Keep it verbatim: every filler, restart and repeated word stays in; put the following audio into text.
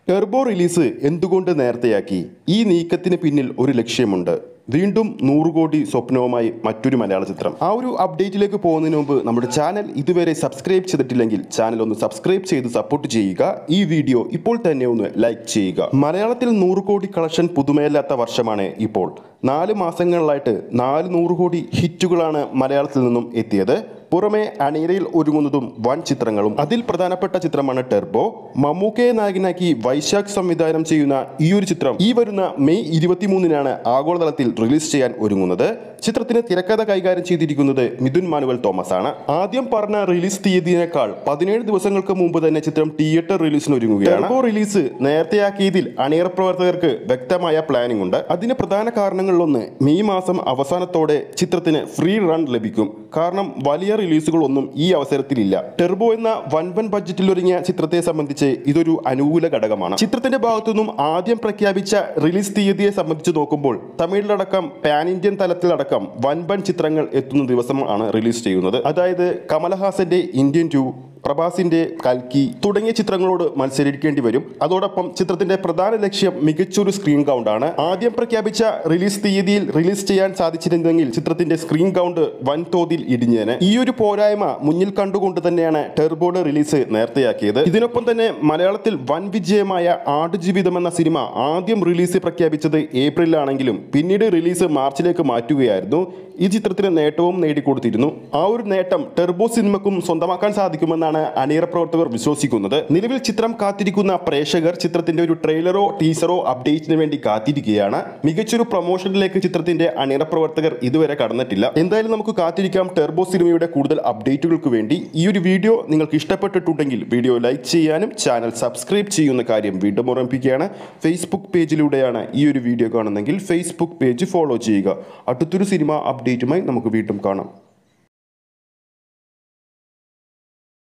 Turbo release എന്തുകൊണ്ട് നേരത്തെയാക്കി? ഈ നീക്കത്തിന് പിന്നിൽ ഒരു ലക്ഷ്യമുണ്ട്. വീണ്ടും നൂറ് കോടി സ്വപ്നവുമായി മറ്റൊരു മലയാള ചിത്രം. ആ ഒരു അപ്ഡേറ്റിലേക്ക് പോകുന്നതിന് മുമ്പ് നമ്മുടെ ചാനൽ ഇതുവരെ സബ്സ്ക്രൈബ് ചെയ്തിട്ടില്ലെങ്കിൽ ചാനൽ ഒന്ന് സബ്സ്ക്രൈബ് ചെയ്ത് സപ്പോർട്ട് ചെയ്യുക. ഈ വീഡിയോ ഇപ്പോൾ തന്നെ ഒന്ന് ലൈക്ക് ചെയ്യുക. മലയാളത്തിൽ നൂറ് കോടി കളക്ഷൻ പുതുമയല്ലാത്ത വർഷമാണ് ഇപ്പോൾ. നാല് മാസങ്ങളിലായിട്ട് നാല് നൂറ് കോടി ഹിറ്റുകളാണ് മലയാളത്തിൽ നിന്നും എത്തിയത്. പുറമെ അണിയറയിൽ ഒരുങ്ങുന്നതും വൻ ചിത്രങ്ങളും. അതിൽ പ്രധാനപ്പെട്ട ചിത്രമാണ് ടെർബോ. മമ്മൂക്കയെ നായകനാക്കി വൈശാഖ് സംവിധാനം ചെയ്യുന്ന ഈ ഒരു ചിത്രം ഈ വരുന്ന മെയ് ഇരുപത്തിമൂന്നിനാണ് ആഗോളതലത്തിൽ റിലീസ് ചെയ്യാൻ ഒരുങ്ങുന്നത്. ചിത്രത്തിന് തിരക്കഥ കൈകാര്യം ചെയ്തിരിക്കുന്നത് മിഥുൻ മാനുവൽ തോമസ് ആണ്. ആദ്യം പറഞ്ഞ റിലീസ് തീയതിയേക്കാൾ പതിനേഴ് ദിവസങ്ങൾക്ക് മുമ്പ് തന്നെ ചിത്രം തിയേറ്റർ റിലീസിന് ഒരുങ്ങുകയാണ്. ടെർബോ റിലീസ് നേരത്തെയാക്കിയതിൽ അണിയറ പ്രവർത്തകർക്ക് വ്യക്തമായ പ്ലാനിംഗ് ഉണ്ട്. അതിന് പ്രധാന കാരണങ്ങളിലൊന്ന് മെയ് മാസം അവസാനത്തോടെ ചിത്രത്തിന് ഫ്രീ റൺ ലഭിക്കും. കാരണം വലിയ റിലീസുകളൊന്നും ഈ അവസരത്തിലില്ല. ടെർബോ എന്ന വൻവൻ ബഡ്ജറ്റിൽ ഒരുങ്ങിയ ചിത്രത്തെ സംബന്ധിച്ച് ഇതൊരു അനുകൂല ഘടകമാണ്. ചിത്രത്തിന്റെ ഭാഗത്തുനിന്നും ആദ്യം പ്രഖ്യാപിച്ച റിലീസ് തീയതിയെ സംബന്ധിച്ച് നോക്കുമ്പോൾ തമിഴിലടക്കം പാൻ ഇന്ത്യൻ തലത്തിലടക്കം വൻവൻ ചിത്രങ്ങൾ എത്തുന്ന ദിവസമാണ് റിലീസ് ചെയ്യുന്നത്. അതായത് കമലഹാസന്റെ ഇന്ത്യൻ ടു, പ്രഭാസിന്റെ കൽക്കി തുടങ്ങിയ ചിത്രങ്ങളോട് മത്സരിക്കേണ്ടി വരും. അതോടൊപ്പം ചിത്രത്തിന്റെ പ്രധാന ലക്ഷ്യം മികച്ചൊരു സ്ക്രീൻ കൗണ്ട് ആണ്. ആദ്യം പ്രഖ്യാപിച്ച റിലീസ് തീയതിയിൽ റിലീസ് ചെയ്യാൻ സാധിച്ചിരുന്നെങ്കിൽ ചിത്രത്തിന്റെ സ്ക്രീൻ കൗണ്ട് വൻതോതിൽ ഇടിഞ്ഞേനെ. ഈ ഒരു പോരായ്മ മുന്നിൽ കണ്ടുകൊണ്ട് തന്നെയാണ് ടെർബോയുടെ റിലീസ് നേരത്തെയാക്കിയത്. ഇതിനൊപ്പം തന്നെ മലയാളത്തിൽ വൻ വിജയമായ ആടുജീവിതം എന്ന സിനിമ ആദ്യം റിലീസ് പ്രഖ്യാപിച്ചത് ഏപ്രിലാണെങ്കിലും പിന്നീട് റിലീസ് മാർച്ചിലേക്ക് മാറ്റുകയായിരുന്നു. ഈ ചിത്രത്തിന് നേട്ടവും നേടിക്കൊടുത്തിരുന്നു. ആ ഒരു നേട്ടം ടെർബോ സിനിമക്കും സ്വന്തമാക്കാൻ സാധിക്കുമെന്നാണ് അണിയറ പ്രവർത്തകർ വിശ്വസിക്കുന്നത്. നിലവിൽ ചിത്രം കാത്തിരിക്കുന്ന പ്രേക്ഷകർ ചിത്രത്തിന്റെ ഒരു ട്രെയിലറോ ടീസറോ അപ്ഡേറ്റിന് വേണ്ടി കാത്തിരിക്കുകയാണ്. മികച്ചൊരു പ്രൊമോഷനിലേക്ക് ചിത്രത്തിന്റെ അണിയറ പ്രവർത്തകർ ഇതുവരെ കടന്നിട്ടില്ല. എന്തായാലും നമുക്ക് കാത്തിരിക്കാം ടെർബോ സിനിമയുടെ കൂടുതൽ അപ്ഡേറ്റുകൾക്ക് വേണ്ടി. ഈ ഒരു വീഡിയോ നിങ്ങൾക്ക് ഇഷ്ടപ്പെട്ടിട്ടുണ്ടെങ്കിൽ വീഡിയോ ലൈക്ക് ചെയ്യാനും ചാനൽ സബ്സ്ക്രൈബ് ചെയ്യുന്ന കാര്യം വീണ്ടും ഓർമ്മിപ്പിക്കുകയാണ്. ഫേസ്ബുക്ക് പേജിലൂടെയാണ് ഈ ഒരു വീഡിയോ കാണുന്നതെങ്കിൽ ഫേസ്ബുക്ക് പേജ് ഫോളോ ചെയ്യുക. അടുത്തൊരു സിനിമ അപ്ഡേറ്റുമായി നമുക്ക് വീണ്ടും കാണാം.